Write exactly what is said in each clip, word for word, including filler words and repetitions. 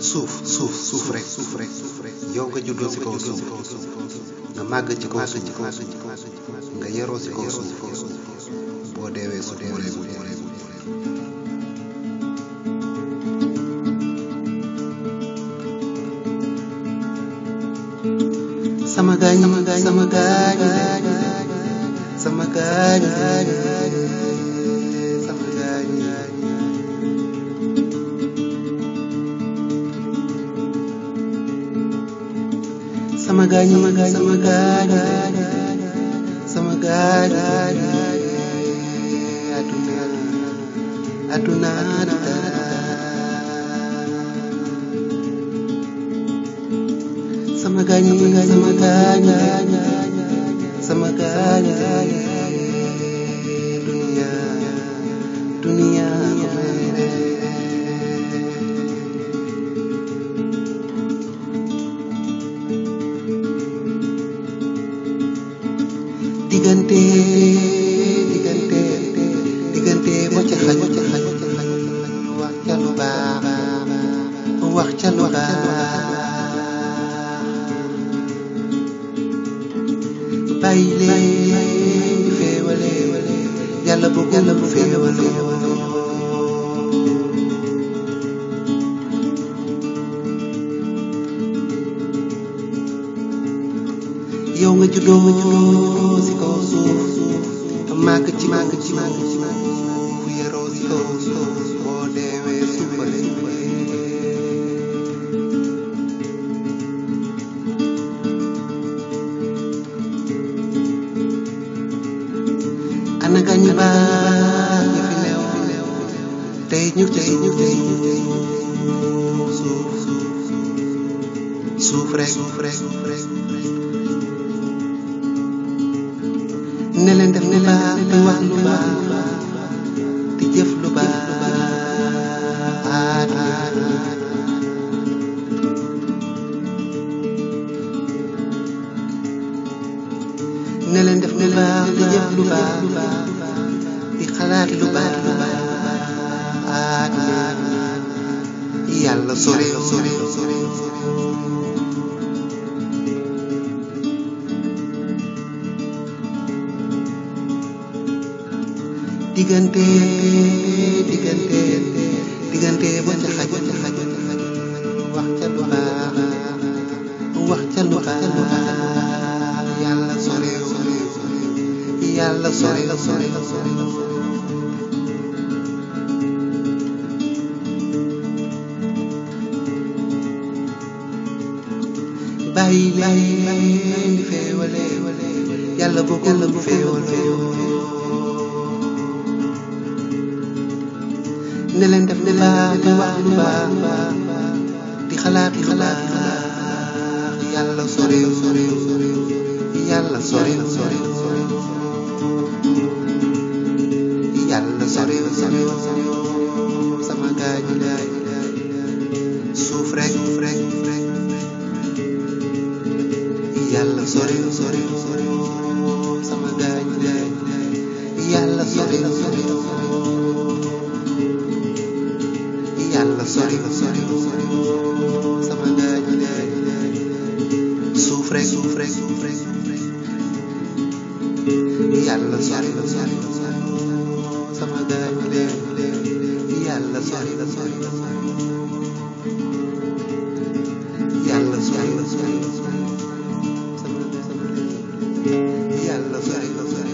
suuf suuf suuf rek suuf rek yow nga juddoo ci kaw suuf nga màgg ci kaw suuf nga yaroo ci kaw suuf boo deewee suuf moo lay mujj. sama gaañ sama gaañ sama gaañ sama gaañ sama gaañ sama gaañ sama gaañ sama gaañ sama gaañ aduna aduna sama gaañ sama gaañ sama gaañ dunia dunia diggante diggante diggante boo ca xaj boo ca xaj wax ca lu baax wax ca lu baax bàyyi leen féewale yàlla bu yàlla bu féewale yow nga juddoo nga juddoo ci kaw suuf màgg ci màgg ci màgg ci màgg fu yaroo ci kaw suuf boo deewee suuf ba lay ana gaañ baax ñi fi neew tey ñu ci suuf suuf suuf rek suuf rek ne leen def lu baax te wax lu baax te jëf lu baax ne leen def lu baax te jëf lu baax di xalaat lu baax lu baax yàlla sori sori sori diggante diggante diggante boo ca xaj boo ca xaj wax ca lu baax wax ca lu baax yàlla sori sori yàlla sori sori sori bàyyi leen féewale yàlla bu yàlla bu féewale ne leen def lu baax di wax lu baax di xalaat di xalaat yàlla sori sori yàlla sori sori yàlla sori sori sama gaañ suuf rek suuf rek yàlla sori sori sama gaañ yàlla sori sori yàlla sori sori sama gaañ suuf rek suuf rek yàlla sori sori sama gaañ yàlla sori sori yàlla sori sori sama yàlla sori sori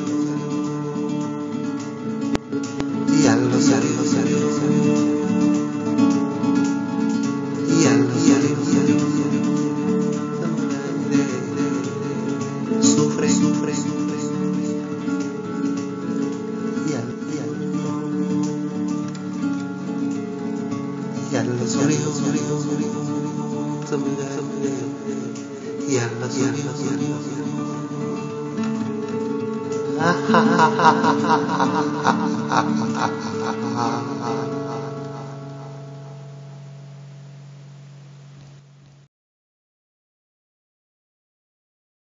yàlla sori sori yàlla sori sori sama gaañ yàlla sori sori ha ha ha ha ha ha